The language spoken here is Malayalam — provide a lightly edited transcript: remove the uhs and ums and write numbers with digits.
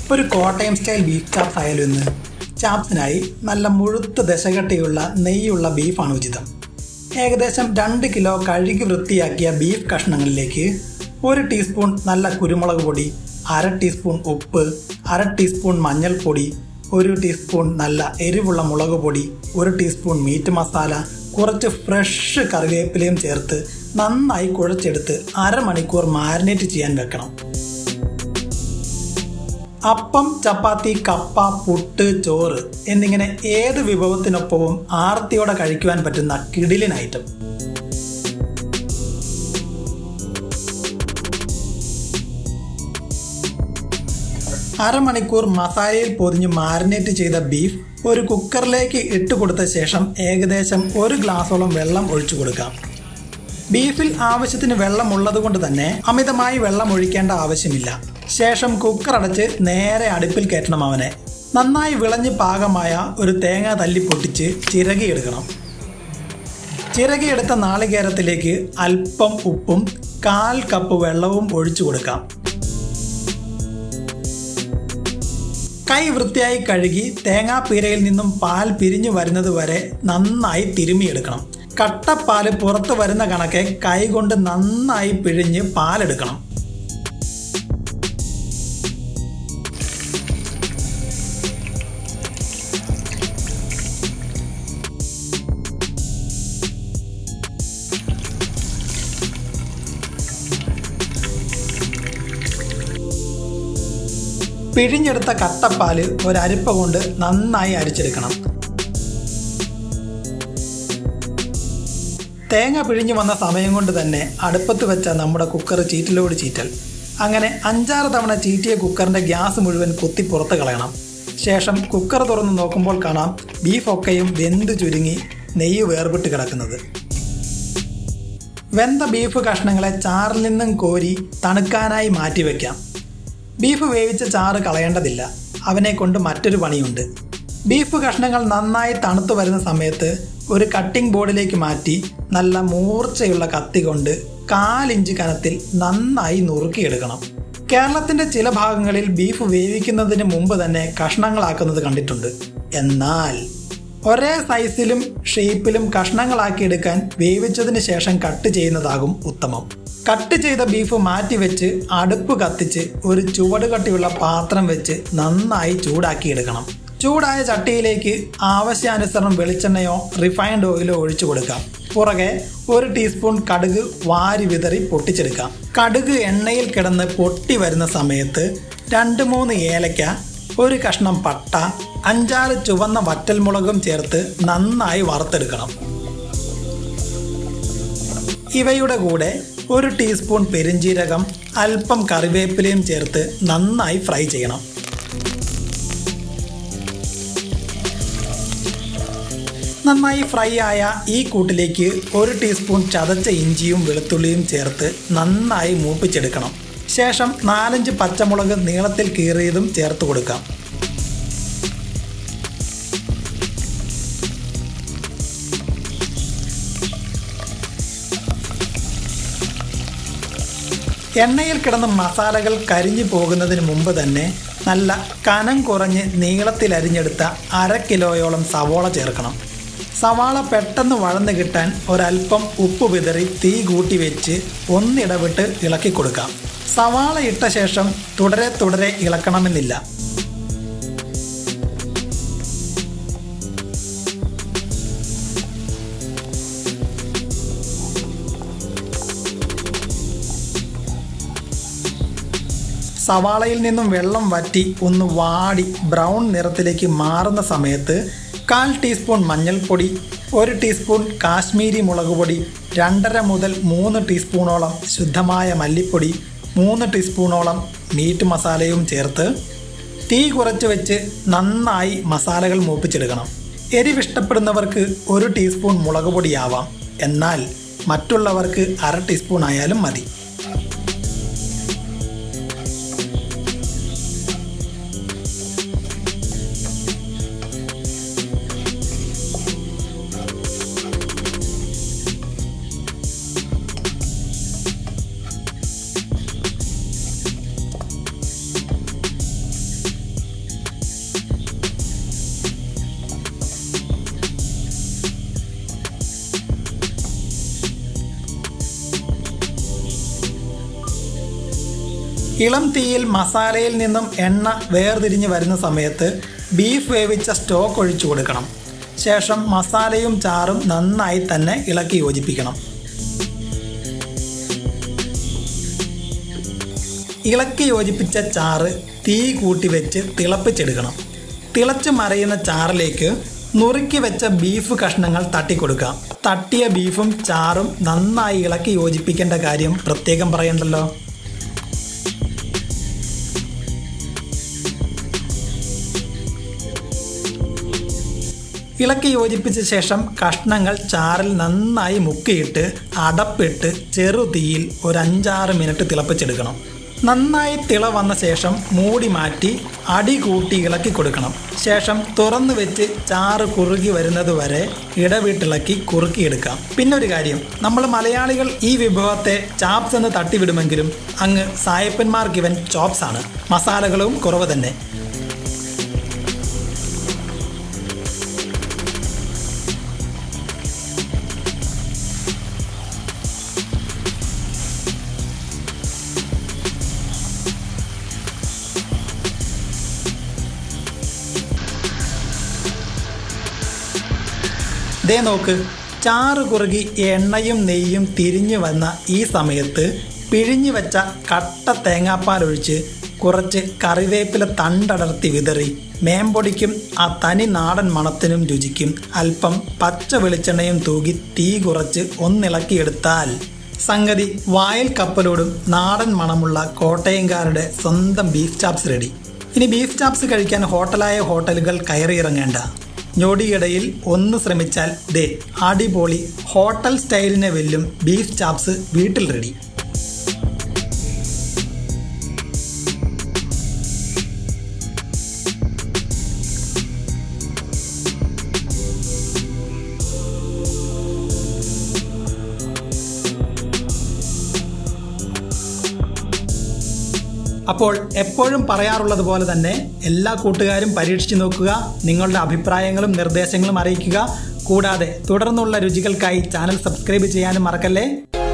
ഒരു കോട്ടയം സ്റ്റൈൽ ബീഫ് ചാപ്സ് ആയാലും ഇന്ന് ചാപ്സിനായി നല്ല മുഴുത്ത ദശകട്ടിയുള്ള നെയ്യുള്ള ബീഫാണ് ഉചിതം. ഏകദേശം 2 കിലോ കഴുകി വൃത്തിയാക്കിയ ബീഫ് കഷ്ണങ്ങളിലേക്ക് 1 ടീസ്പൂൺ നല്ല കുരുമുളക് പൊടി, 1/2 ടീസ്പൂൺ ഉപ്പ്, 1/2 ടീസ്പൂൺ മഞ്ഞൾപ്പൊടി, 1 ടീസ്പൂൺ നല്ല എരിവുള്ള മുളക് പൊടി, 1 ടീസ്പൂൺ മീറ്റ് മസാല, കുറച്ച് ഫ്രഷ് കറിവേപ്പിലയും ചേർത്ത് നന്നായി കുഴച്ചെടുത്ത് അരമണിക്കൂർ മാരിനേറ്റ് ചെയ്യാൻ വെക്കണം. അപ്പം, ചപ്പാത്തി, കപ്പ, പുട്ട്, ചോറ് എന്നിങ്ങനെ ഏത് വിഭവത്തിനൊപ്പവും ആർത്തിയോടെ കഴിക്കുവാൻ പറ്റുന്ന കിടിലൻ ഐറ്റം. അരമണിക്കൂർ മസാലയിൽ പൊതിഞ്ഞ് മാരിനേറ്റ് ചെയ്ത ബീഫ് ഒരു കുക്കറിലേക്ക് ഇട്ട് കൊടുത്ത ശേഷം ഏകദേശം 1 ഗ്ലാസോളം വെള്ളം ഒഴിച്ചു കൊടുക്കാം. ബീഫിൽ ആവശ്യത്തിന് വെള്ളം ഉള്ളതുകൊണ്ട് തന്നെ അമിതമായി വെള്ളം ഒഴിക്കേണ്ട ആവശ്യമില്ല. ശേഷം കുക്കർ അടച്ച് നേരെ അടുപ്പിൽ കയറ്റണം. അവനെ നന്നായി വിളഞ്ഞ് പാകമായ ഒരു തേങ്ങ തല്ലി പൊട്ടിച്ച് ചിരകിയെടുക്കണം. ചിരകിയെടുത്ത നാളികേരത്തിലേക്ക് അല്പം ഉപ്പും 1/4 കപ്പ് വെള്ളവും ഒഴിച്ചു കൊടുക്കാം. കൈ വൃത്തിയായി കഴുകി തേങ്ങാപ്പീരയിൽ നിന്നും പാൽ പിരിഞ്ഞു വരുന്നത് വരെ നന്നായി തിരുമിയെടുക്കണം. കട്ടപ്പാല് പുറത്ത് വരുന്ന കണക്കെ കൈകൊണ്ട് നന്നായി പിഴിഞ്ഞ് പാലെടുക്കണം. പിഴിഞ്ഞെടുത്ത കട്ടപ്പാല് ഒരരിപ്പ കൊണ്ട് നന്നായി അരിച്ചെടുക്കണം. തേങ്ങ പിഴിഞ്ഞു വന്ന സമയം കൊണ്ട് തന്നെ അടുപ്പത്ത് വെച്ച നമ്മുടെ കുക്കർ ചീറ്റിലോട് ചീറ്റൽ. അങ്ങനെ 5-6 തവണ ചീറ്റിയ കുക്കറിൻ്റെ ഗ്യാസ് മുഴുവൻ കുത്തി പുറത്ത് കളയണം. ശേഷം കുക്കർ തുറന്ന് നോക്കുമ്പോൾ കാണാം ബീഫൊക്കെയും വെന്ത് ചുരുങ്ങി നെയ്യ് വേർപെട്ട് കിടക്കുന്നത്. വെന്ത ബീഫ് കഷ്ണങ്ങളെ ചാറിൽ നിന്നും കോരി തണുക്കാനായി മാറ്റിവെക്കാം. ബീഫ് വേവിച്ച ചാറ് കളയേണ്ടതില്ല. അവനെ കൊണ്ട് മറ്റൊരു പണിയുണ്ട്. ബീഫ് കഷ്ണങ്ങൾ നന്നായി തണുത്തു വരുന്ന സമയത്ത് ഒരു കട്ടിംഗ് ബോർഡിലേക്ക് മാറ്റി നല്ല മൂർച്ചയുള്ള കത്തി കൊണ്ട് 1/4 ഇഞ്ച് കനത്തിൽ നന്നായി നുറുക്കിയെടുക്കണം. കേരളത്തിൻ്റെ ചില ഭാഗങ്ങളിൽ ബീഫ് വേവിക്കുന്നതിന് മുമ്പ് തന്നെ കഷ്ണങ്ങളാക്കുന്നത് കണ്ടിട്ടുണ്ട്. എന്നാൽ ഒരേ സൈസിലും ഷേപ്പിലും കഷ്ണങ്ങളാക്കിയെടുക്കാൻ വേവിച്ചതിന് ശേഷം കട്ട് ചെയ്യുന്നതാകും ഉത്തമം. കട്ട് ചെയ്ത ബീഫ് മാറ്റിവെച്ച് അടുപ്പ് കത്തിച്ച് ഒരു ചുവട് കട്ടിയുള്ള പാത്രം വെച്ച് നന്നായി ചൂടാക്കിയെടുക്കണം. ചൂടായ ചട്ടിയിലേക്ക് ആവശ്യാനുസരണം വെളിച്ചെണ്ണയോ റിഫൈൻഡ് ഓയിലോ ഒഴിച്ചു കൊടുക്കാം. പുറകെ 1 ടീസ്പൂൺ കടുക് വാരി വിതറി പൊട്ടിച്ചെടുക്കാം. കടുക് എണ്ണയിൽ കിടന്ന് പൊട്ടി വരുന്ന സമയത്ത് 2-3 ഏലക്ക, 1 കഷ്ണം പട്ട, 5-6 ചുവന്ന വറ്റൽമുളകും ചേർത്ത് നന്നായി വറുത്തെടുക്കണം. ഇവയുടെ കൂടെ 1 ടീസ്പൂൺ പെരിഞ്ജീരകം, അല്പം കറിവേപ്പിലയും ചേർത്ത് നന്നായി ഫ്രൈ ചെയ്യണം. നന്നായി ഫ്രൈ ആയ ഈ കൂട്ടിലേക്ക് 1 ടീസ്പൂൺ ചതച്ച ഇഞ്ചിയും വെളുത്തുള്ളിയും ചേർത്ത് നന്നായി മൂപ്പിച്ചെടുക്കണം. ശേഷം 4-5 പച്ചമുളക് നീളത്തിൽ കീറിയതും ചേർത്ത് കൊടുക്കാം. എണ്ണയിൽ കിടന്ന മസാലകൾ കരിഞ്ഞു പോകുന്നതിന് മുമ്പ് തന്നെ നല്ല കനം കുറഞ്ഞ് നീളത്തിൽ അരിഞ്ഞെടുത്ത 1/2 കിലോയോളം സവോള ചേർക്കണം. സവാള പെട്ടെന്ന് വഴന്ന് കിട്ടാൻ ഒരൽപ്പം ഉപ്പ് വിതറി തീ കൂട്ടി വെച്ച് ഒന്നിടവിട്ട് ഇളക്കി കൊടുക്കാം. സവാള ഇട്ട ശേഷം തുടരെ ഇളക്കണമെന്നില്ല. സവാളയിൽ നിന്നും വെള്ളം വറ്റി ഒന്ന് വാടി ബ്രൗൺ നിറത്തിലേക്ക് മാറുന്ന സമയത്ത് 1/4 ടീസ്പൂൺ മഞ്ഞൾപ്പൊടി, 1 ടീസ്പൂൺ കാശ്മീരി മുളക് പൊടി, 2.5 മുതൽ 3 ടീസ്പൂണോളം ശുദ്ധമായ മല്ലിപ്പൊടി, 3 ടീസ്പൂണോളം മീറ്റ് മസാലയും ചേർത്ത് തീ കുറച്ച് വെച്ച് നന്നായി മസാലകൾ മൂപ്പിച്ചെടുക്കണം. എരിവിഷ്ടപ്പെടുന്നവർക്ക് 1 ടീസ്പൂൺ മുളക് പൊടിയാവാം. എന്നാൽ മറ്റുള്ളവർക്ക് 1/2 ടീസ്പൂൺ ആയാലും മതി. ഇളം തീയിൽ മസാലയിൽ നിന്നും എണ്ണ വേർതിരിഞ്ഞ് വരുന്ന സമയത്ത് ബീഫ് വേവിച്ച സ്റ്റോക്ക് ഒഴിച്ചു കൊടുക്കണം. ശേഷം മസാലയും ചാറും നന്നായി തന്നെ ഇളക്കി യോജിപ്പിക്കണം. ഇളക്കി യോജിപ്പിച്ച ചാറ് തീ കൂട്ടി വെച്ച് തിളപ്പിച്ചെടുക്കണം. തിളച്ച് മറിയുന്ന ചാറിലേക്ക് നുറുക്കി വെച്ച ബീഫ് കഷ്ണങ്ങൾ തട്ടിക്കൊടുക്കാം. തട്ടിയ ബീഫും ചാറും നന്നായി ഇളക്കി യോജിപ്പിക്കേണ്ട കാര്യം പ്രത്യേകം പറയണ്ടല്ലോ. ഇളക്കി യോജിപ്പിച്ച ശേഷം കഷ്ണങ്ങൾ ചാറിൽ നന്നായി മുക്കിയിട്ട് അടപ്പിട്ട് ചെറുതീയിൽ ഒരു 5-6 മിനിറ്റ് തിളപ്പിച്ചെടുക്കണം. നന്നായി തിള വന്ന ശേഷം മൂടി മാറ്റി അടി കൂട്ടി ഇളക്കി കൊടുക്കണം. ശേഷം തുറന്നു വെച്ച് ചാറ് കുറുകി വരുന്നത് വരെ ഇടവിട്ടിളക്കി കുറുക്കിയെടുക്കാം. പിന്നെ ഒരു കാര്യം, നമ്മൾ മലയാളികൾ ഈ വിഭവത്തെ ചാപ്സ് എന്ന് തട്ടിവിടുമെങ്കിലും അങ്ങ് സായപ്പന്മാർക്ക് ഇവൻ ചോപ്സ് ആണ്. മസാലകളും കുറവ് തന്നെ. ദേ നോക്ക്, ചാറ് കുറുകി എണ്ണയും നെയ്യും തിരിഞ്ഞു വന്ന ഈ സമയത്ത് പിഴിഞ്ഞു വെച്ച കട്ട തേങ്ങാപ്പാൽ ഒഴിച്ച് കുറച്ച് കറിവേപ്പില തണ്ടടർത്തി വിതറി മേമ്പൊടിക്കും ആ തനി നാടൻ മണത്തിനും രുചിക്കും അല്പം പച്ച വെളിച്ചെണ്ണയും തൂകി തീ കുറച്ച് ഒന്നിളക്കിയെടുത്താൽ സംഗതി വായിൽ കപ്പലോടും നാടൻ മണമുള്ള കോട്ടയംകാരുടെ സ്വന്തം ബീഫ് ചാപ്സ് റെഡി. ഇനി ബീഫ് ചാപ്സ് കഴിക്കാൻ ഹോട്ടലുകൾ കയറിയിറങ്ങേണ്ട. ഞൊടിയിടയിൽ ഒന്ന് ശ്രമിച്ചാൽ ദേ അടിപൊളി ഹോട്ടൽ സ്റ്റൈലിനെ വെല്ലും ബീഫ് ചാപ്സ് വീട്ടിൽ റെഡി. അപ്പോൾ എപ്പോഴും പറയാറുള്ളത് പോലെ തന്നെ എല്ലാ കൂട്ടുകാരും പരീക്ഷിച്ചു നോക്കുക. നിങ്ങളുടെ അഭിപ്രായങ്ങളും നിർദ്ദേശങ്ങളും അറിയിക്കുക. കൂടാതെ തുടർന്നുള്ള രുചികൾക്കായി ചാനൽ സബ്സ്ക്രൈബ് ചെയ്യാനും മറക്കല്ലേ.